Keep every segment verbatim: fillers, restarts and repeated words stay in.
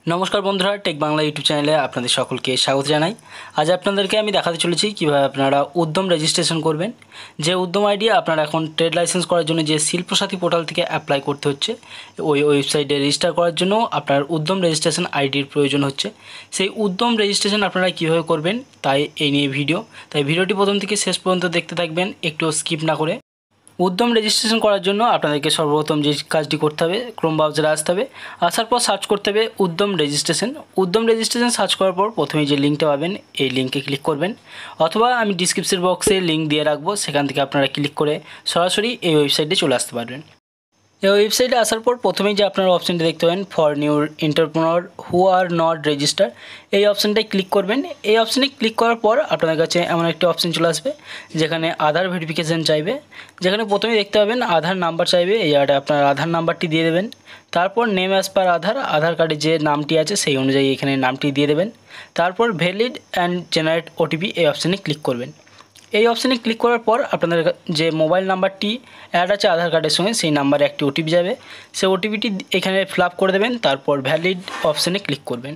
নমস্কার বন্ধুরা, take Bangla YouTube চ্যানেলে আপনাদের সকলকে স্বাগত জানাই। আজ আপনাদেরকে আমি দেখাতে চলেছি কীভাবে আপনারা উদ্যম রেজিস্ট্রেশন করবেন। যে উদ্যম আইডি আপনারা এখন ট্রেড লাইসেন্স করার জন্য যে শিল্পসাথী পোর্টাল থেকে অ্যাপ্লাই করতে হচ্ছে, ওই ওয়েবসাইটে রেজিস্টার করার জন্য আপনার উদ্যম রেজিস্ট্রেশন আইডির প্রয়োজন হচ্ছে। সেই উদ্যম রেজিস্ট্রেশন আপনারা কীভাবে করবেন তাই এই নিয়ে ভিডিও, তাই ভিডিওটি প্রথম থেকে শেষ পর্যন্ত দেখতে থাকবেন, একটু স্কিপ না করে। উদ্যম রেজিস্ট্রেশন করার জন্য আপনাদেরকে সর্বপ্রথম যে কাজটি করতে হবে, ক্রোম ব্রাউজারে আসতে হবে। আসার পর সার্চ করতে হবে উদ্যম রেজিস্ট্রেশন। উদ্যম রেজিস্ট্রেশন সার্চ করার পর প্রথমেই যে লিঙ্কটা পাবেন এই লিঙ্কে ক্লিক করবেন, অথবা আমি ডিসক্রিপশন বক্সে লিঙ্ক দিয়ে রাখবো, সেখান থেকে আপনারা ক্লিক করে সরাসরি এই ওয়েবসাইটে চলে আসতে পারবেন। এই ওয়েবসাইটে আসার পর প্রথমেই যে আপনারা অপশানটি দেখতে পাবেন for new entrepreneur who are not register, এই অপশানটায় ক্লিক করবেন। এই অপশানে ক্লিক করার পর আপনাদের কাছে এমন একটি অপশান চলে আসবে যেখানে আধার ভেরিফিকেশান চাইবে। যেখানে প্রথমেই দেখতে পাবেন আধার নাম্বার চাইবে, এই জায়গাটা আপনার আধার নাম্বারটি দিয়ে দেবেন। তারপর নেম অ্যাজ পার আধার, আধার কার্ডে যে নামটি আছে সেই অনুযায়ী এখানে নামটি দিয়ে দেবেন। তারপর ভ্যালিড অ্যান্ড জেনারেট ওটিপি, এই অপশানে ক্লিক করবেন। এই অপশানে ক্লিক করার পর আপনাদের যে মোবাইল নাম্বারটি অ্যাড আছে আধার কার্ডের সঙ্গে সেই নাম্বারে একটি ওটিপি যাবে, সেই ওটিপিটি এখানে ফিল আপ করে দেবেন। তারপর ভ্যালিড অপশানে ক্লিক করবেন।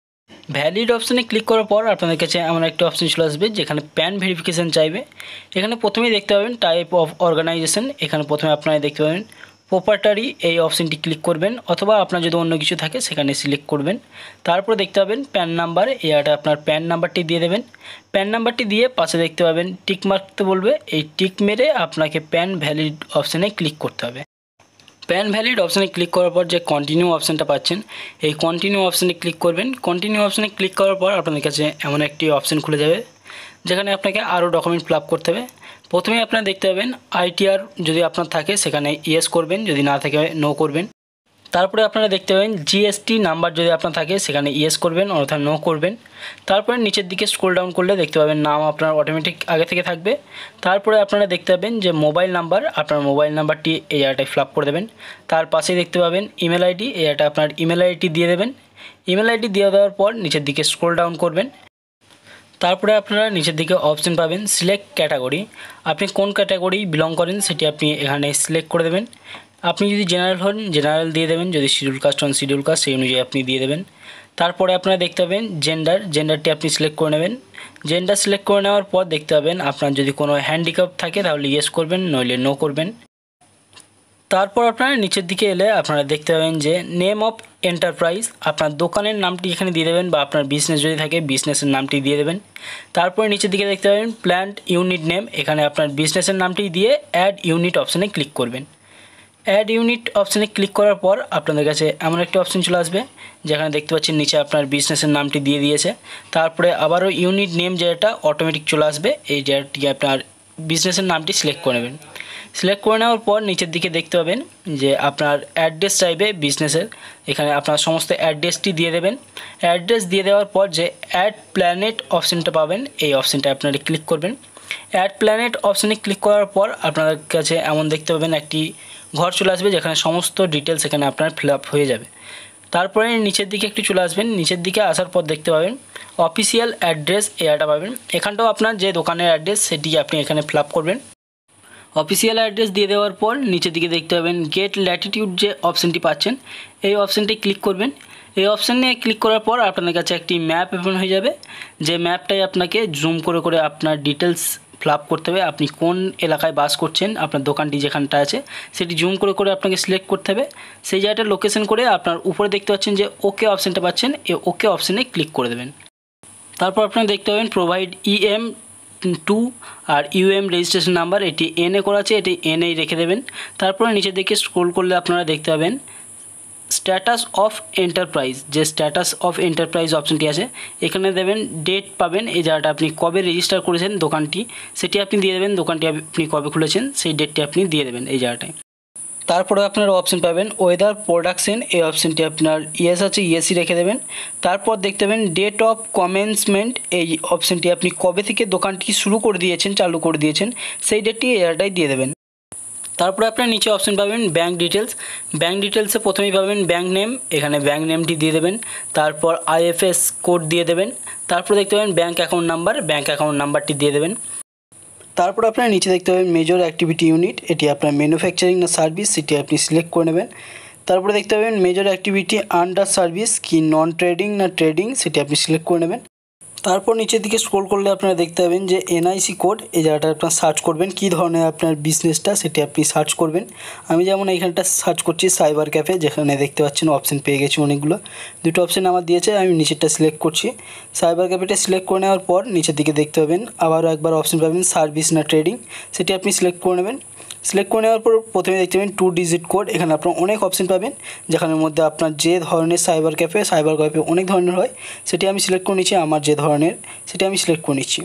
ভ্যালিড অপশানে ক্লিক করার পর আপনাদের কাছে এমন একটা অপশান চলে আসবে যেখানে প্যান ভেরিফিকেশান চাইবে। এখানে প্রথমেই দেখতে পাবেন টাইপ অফ অর্গানাইজেশন, এখানে প্রথমে আপনারা দেখতে পাবেন প্রপার্টারি, এই অপশানটি ক্লিক করবেন, অথবা আপনার যদি অন্য কিছু থাকে সেখানে সিলেক্ট করবেন। তারপর দেখতে পাবেন প্যান নাম্বার, এই আটা আপনার প্যান নাম্বারটি দিয়ে দেবেন। প্যান নাম্বারটি দিয়ে পাশে দেখতে পাবেন টিক মারতে বলবে, এই টিক মেরে আপনাকে প্যান ভ্যালিড অপশানে ক্লিক করতে হবে। প্যান ভ্যালিড অপশানে ক্লিক করার পর যে কন্টিনিউ অপশানটা পাচ্ছেন, এই কন্টিনিউ অপশানে ক্লিক করবেন। কন্টিনিউ অপশানে ক্লিক করার পর আপনাদের কাছে এমন একটি অপশান খুলে যাবে যেখানে আপনাকে আরও ডকুমেন্ট ফিল আপ করতে হবে। প্রথমে আপনারা দেখতে পাবেন আইটিআর যদি আপনার থাকে সেখানে ইয়েস করবেন, যদি না থাকে নো করবেন। তারপরে আপনারা দেখতে পাবেন জিএসটি নাম্বার যদি আপনার থাকে সেখানে ইয়েস করবেন অর্থাৎ নো করবেন। তারপরে নিচের দিকে স্ক্রল ডাউন করলে দেখতে পাবেন নাম আপনার অটোমেটিক আগে থেকে থাকবে। তারপরে আপনারা দেখতে পাবেন যে মোবাইল নাম্বার, আপনার মোবাইল নাম্বারটি এই জায়গাটায় ফিল আপ করে দেবেন। তার পাশেই দেখতে পাবেন ইমেল আইডি, এই জায়গাটা আপনার ইমেল আইডি দিয়ে দেবেন। ইমেল আইডি দিয়ে দেওয়ার পর নিচের দিকে স্ক্রল ডাউন করবেন। তারপরে আপনারা নিচের দিকে অপশন পাবেন সিলেক্ট ক্যাটাগরি, আপনি কোন ক্যাটাগরি বিলং করেন সেটি আপনি এখানে সিলেক্ট করে দেবেন। আপনি যদি জেনারেল হন জেনারেল দিয়ে দেবেন, যদি শিডিউল কাস্ট হন শিডিউল কাস্ট সেই অনুযায়ী আপনি দিয়ে দেবেন। তারপরে আপনারা দেখতে পাবেন জেন্ডার, জেন্ডারটি আপনি সিলেক্ট করে নেবেন। জেন্ডার সিলেক্ট করে নেওয়ার পর দেখতে পাবেন আপনার যদি কোনো হ্যান্ডিক্যাপ থাকে তাহলে ইয়েস করবেন, নইলে নো করবেন। তারপর আপনারা নিচের দিকে এলে আপনারা দেখতে পাবেন যে নেম অফ এন্টারপ্রাইজ, আপনার দোকানের নামটি এখানে দিয়ে দেবেন, বা আপনার বিজনেস যদি থাকে বিজনেসের নামটি দিয়ে দেবেন। তারপরে নিচের দিকে দেখতে পাবেন প্ল্যান্ট ইউনিট নেম, এখানে আপনার বিজনেসের নামটি দিয়ে অ্যাড ইউনিট অপশানে ক্লিক করবেন। অ্যাড ইউনিট অপশানে ক্লিক করার পর আপনাদের কাছে এমন একটা অপশান চলে আসবে যেখানে দেখতে পাচ্ছেন নিচে আপনার বিজনেসের নামটি দিয়ে দিয়েছে। তারপরে আবারও ইউনিট নেম যেটা অটোমেটিক চলে আসবে, এই যেটি আপনার বিজনেসের নামটি সিলেক্ট করে নেবেন। সিলেক্ট করে নেওয়ার পর নিচের দিকে দেখতে পাবেন যে আপনার অ্যাড্রেস চাইবে বিজনেসের, এখানে আপনার সমস্ত অ্যাড্রেসটি দিয়ে দেবেন। অ্যাড্রেস দিয়ে দেওয়ার পর যে অ্যাড প্ল্যানেট অপশানটা পাবেন, এই অপশানটা আপনারা ক্লিক করবেন। অ্যাড প্ল্যানেট অপশানে ক্লিক করার পর আপনাদের কাছে এমন দেখতে পাবেন একটি ঘর চলে আসবে যেখানে সমস্ত ডিটেলস এখানে আপনার ফিল আপ হয়ে যাবে। তারপরে নিচের দিকে একটু চলে আসবেন, নিচের দিকে আসার পর দেখতে পাবেন অফিসিয়াল অ্যাড্রেস, এটা পাবেন। এখানটাও আপনার যে দোকানের অ্যাড্রেস সেটি আপনি এখানে ফিল আপ করবেন। অফিসিয়াল অ্যাড্রেস দিয়ে দেওয়ার পর নিচের দিকে দেখতে পাবেন গেট ল্যাটিটিউড যে অপশানটি পাচ্ছেন, এই অপশানটি ক্লিক করবেন। এই অপশানে ক্লিক করার পর আপনাদের কাছে একটি ম্যাপ ওপেন হয়ে যাবে, যে ম্যাপটাই আপনাকে জুম করে করে আপনার ডিটেলস ফিল আপ করতে হবে। আপনি কোন এলাকায় বাস করছেন, আপনার দোকানটি যেখানটা আছে সেটি জুম করে করে আপনাকে সিলেক্ট করতে হবে। সেই জায়গাটা লোকেশন করে আপনার উপরে দেখতে পাচ্ছেন যে ওকে অপশানটা পাচ্ছেন, এই ওকে অপশানে ক্লিক করে দেবেন। তারপর আপনারা দেখতে পাবেন provide EM two or UM registration number, এটি এনএ করা আছে, এটি এনএই রেখে দেবেন। তারপরে নিচের দিকে স্ক্রল করলে আপনারা দেখতে পাবেন স্ট্যাটাস অফ এন্টারপ্রাইজ, যে স্ট্যাটাস অফ এন্টারপ্রাইজ অপশানটি আছে এখানে দেবেন ডেট পাবেন, এই জায়গাটা আপনি কবে রেজিস্টার করেছেন দোকানটি সেটি আপনি দিয়ে দেবেন, দোকানটি আপনি কবে খুলেছেন সেই ডেটটি আপনি দিয়ে দেবেন এই জায়গাটায়। তারপরে আপনারা অপশান পাবেন ওয়েদার প্রোডাকশন, এই অপশানটি আপনার ইয়েস আছে ইয়েসই রেখে দেবেন। তারপর দেখতে পাবেন ডেট অফ কমেন্সমেন্ট, এই অপশানটি আপনি কবে থেকে দোকানটি শুরু করে দিয়েছেন চালু করে দিয়েছেন সেই ডেটটি এই জায়গাটায় দিয়ে দেবেন। তারপরে আপনার নিচে অপশান পাবেন ব্যাঙ্ক ডিটেলস, ব্যাঙ্ক ডিটেলসে প্রথমেই পাবেন ব্যাঙ্ক নেম, এখানে ব্যাঙ্ক নেমটি দিয়ে দেবেন। তারপর আইএফএস কোড দিয়ে দেবেন। তারপর দেখতে পাবেন bank account number, bank account নাম্বারটি দিয়ে দেবেন। তারপর আপনারা নিচে দেখতে পাবেন মেজর অ্যাক্টিভিটি ইউনিট, এটি আপনার ম্যানুফ্যাকচারিং না সার্ভিস সেটি আপনি সিলেক্ট করে নেবেন। তারপরে দেখতে পাবেন মেজর অ্যাক্টিভিটি আন্ডার সার্ভিস কি নন ট্রেডিং না ট্রেডিং, সেটি আপনি সিলেক্ট করে নেবেন। তারপর নিচের দিকে স্ক্রল করলে আপনারা দেখতে পাবেন যে এনআইসি কোড, এই জায়গাটা আপনার সার্চ করবেন কী ধরনের আপনার বিজনেসটা সেটি আপনি সার্চ করবেন। আমি যেমন এইখানটা সার্চ করছি সাইবার ক্যাফে, যেখানে দেখতে পাচ্ছেন অপশান পেয়ে গেছি অনেকগুলো, দুটো অপশান আমার দিয়েছে, আমি নিচেরটা সিলেক্ট করছি। সাইবার ক্যাফেটা সিলেক্ট করে নেওয়ার পর নিচের দিকে দেখতে পাবেন আবারও একবার অপশান পাবেন সার্ভিস না ট্রেডিং, সেটি আপনি সিলেক্ট করে নেবেন। সিলেক্ট করে নেওয়ার পর প্রথমে দেখতে পাবেন টু ডিজিট কোড, এখানে আপনার অনেক অপশান পাবেন, যেখানের মধ্যে আপনার যে ধরনের সাইবার ক্যাফে সাইবার ক্যাফে অনেক ধরনের হয়, সেটি আমি সিলেক্ট করে নিচ্ছি। আমার যে ধরনের সেটি আমি সিলেক্ট করে নিচ্ছি।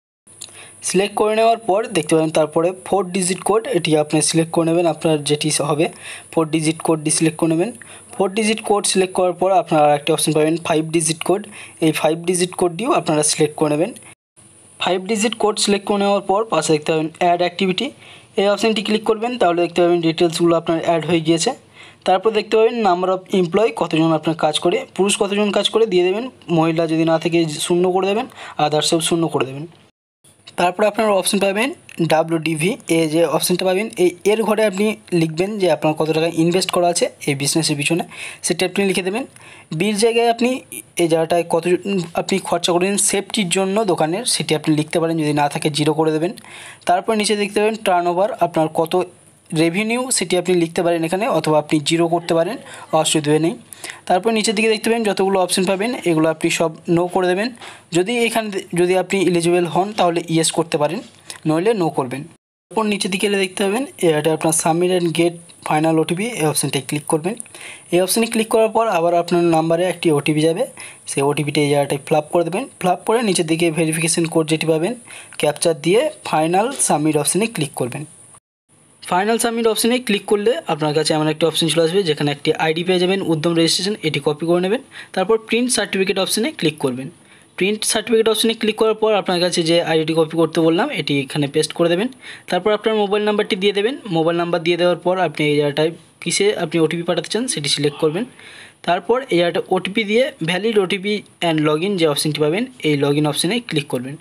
সিলেক্ট করে নেওয়ার পর দেখতে পাবেন তারপরে ফোর ডিজিট কোড, এটি আপনি সিলেক্ট করে নেবেন, আপনার যেটি হবে ফোর ডিজিট কোডটি সিলেক্ট করে নেবেন। ফোর ডিজিট কোড সিলেক্ট করার পর আপনারা একটা অপশান পাবেন ফাইভ ডিজিট কোড, এই ফাইভ ডিজিট কোডটিও আপনারা সিলেক্ট করে নেবেন। ফাইভ ডিজিট কোড সিলেক্ট করে নেওয়ার পর পাশে দেখতে পাবেন অ্যাড অ্যাক্টিভিটি, এই অপশানটি ক্লিক করবেন, তাহলে দেখতে পাবেন ডিটেলসগুলো আপনার অ্যাড হয়ে গিয়েছে। তারপর দেখতে পাবেন নাম্বার অফ এমপ্লয়ি, কতজন আপনার কাজ করে, পুরুষ কতজন কাজ করে দিয়ে দেবেন, মহিলা যদি না থাকে শূন্য করে দেবেন, আদার্স সব শূন্য করে দেবেন। তারপর আপনারা অপশান পাবেন ডাব্লিউডিভি, এই যে অপশানটা পাবেন এই এর ঘরে আপনি লিখবেন যে আপনার কত টাকা ইনভেস্ট করা আছে এই বিজনেসের পিছনে, সেটা আপনি লিখে দেবেন। বিল জায়গায় আপনি এই জায়গাটায় কত আপনি খরচা করেন সেফটির জন্য দোকানের, সেটি আপনি লিখতে পারেন, যদি না থাকে জিরো করে দেবেন। তারপর নিচে দেখতে পাবেন টার্ন ওভার, আপনার কত রেভিনিউ সেটি আপনি লিখতে পারেন এখানে, অথবা আপনি জিরো করতে পারেন, অসুবিধা নেই। তারপর নিচের দিকে দেখতে পাবেন যতগুলো অপশান পাবেন এগুলো আপনি সব নো করে দেবেন। যদি এখানে যদি আপনি এলিজিবল হন তাহলে ইয়েস করতে পারেন, নইলে নো করবেন। তারপর নিচের দিকে দেখতে পাবেন এটা আপনার submit and get final OTP, এই অপশানটায় ক্লিক করবেন। এই অপশানে ক্লিক করার পর আবার আপনার নাম্বারে একটি ওটিপি যাবে, সেই ওটিপিটা এই জায়গাটায় ফ্লাপ করে দেবেন। ফ্লাপ করে নিচের দিকে ভেরিফিকেশন কোড যেটি পাবেন ক্যাপচার দিয়ে ফাইনাল সাবমিট অপশানে ক্লিক করবেন। ফাইনাল সাবমিট অপশানে ক্লিক করলে আপনার কাছে এমন একটা অপশান চলে আসবে যেখানে একটি আইডি পেয়ে যাবেন উদ্যম রেজিস্ট্রেশন, এটি কপি করে নেবেন। তারপর প্রিন্ট সার্টিফিকেট অপশানে ক্লিক করবেন। প্রিন্ট সার্টিফিকেট অপশানে ক্লিক করার পর আপনার কাছে যে আইডিটি কপি করতে বললাম এটি এখানে পেস্ট করে দেবেন। তারপর আপনার মোবাইল নাম্বারটি দিয়ে দেবেন। মোবাইল নাম্বার দিয়ে দেওয়ার পর আপনি এই জায়গাটায় কিসে আপনি ওটিপি পাঠাতে চান সেটি সিলেক্ট করবেন। তারপর এই জায়গাটা ওটিপি দিয়ে valid OTP and log in যে অপশানটি পাবেন এই লগ ইন অপশানে ক্লিক করবেন।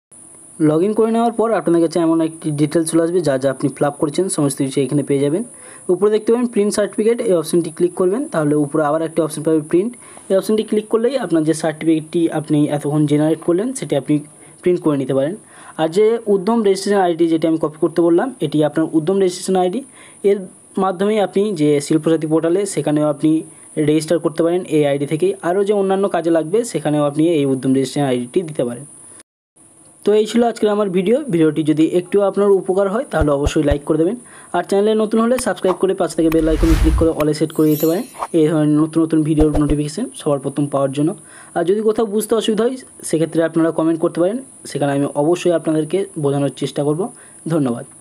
লগ ইন করে নেওয়ার পর আপনাদের কাছে এমন একটি ডিটেলস চলে আসবে যা যা আপনি ফিল আপ করেছেন সমস্ত কিছু এখানে পেয়ে যাবেন। উপরে দেখতে পাবেন প্রিন্ট সার্টিফিকেট, এই অপশানটি ক্লিক করবেন, তাহলে উপরে আবার একটা অপশান পাবেন প্রিন্ট, এই অপশানটি ক্লিক করলেই আপনার যে সার্টিফিকেটটি আপনি এতক্ষণ জেনারেট করলেন সেটি আপনি প্রিন্ট করে নিতে পারেন। আর যে উদ্যম রেজিস্ট্রেশন আইডি যেটি আমি কপি করতে বললাম এটি আপনার উদ্যম রেজিস্ট্রেশন আইডি, এর মাধ্যমে আপনি যে শিল্পসাথী পোর্টালে সেখানেও আপনি রেজিস্টার করতে পারেন এই আইডি থেকেই। আরও যে অন্যান্য কাজে লাগবে সেখানেও আপনি এই উদ্যম রেজিস্ট্রেশন আইডিটি দিতে পারেন। তো এই ছিল আজকের আমার ভিডিও। ভিডিওটি যদি একটু আপনার উপকার হয় তাহলে অবশ্যই লাইক করে দেবেন, আর চ্যানেলে নতুন হলে সাবস্ক্রাইব করে পাশ থেকে বেল আইকনে ক্লিক করে অলে সেট করে দিতে পারেন এই ধরনের নতুন নতুন ভিডিওর নোটিফিকেশান সবার প্রথম পাওয়ার জন্য। আর যদি কোথাও বুঝতে অসুবিধা হয় সেক্ষেত্রে আপনারা কমেন্ট করতে পারেন, সেখানে আমি অবশ্যই আপনাদেরকে বোঝানোর চেষ্টা করব। ধন্যবাদ।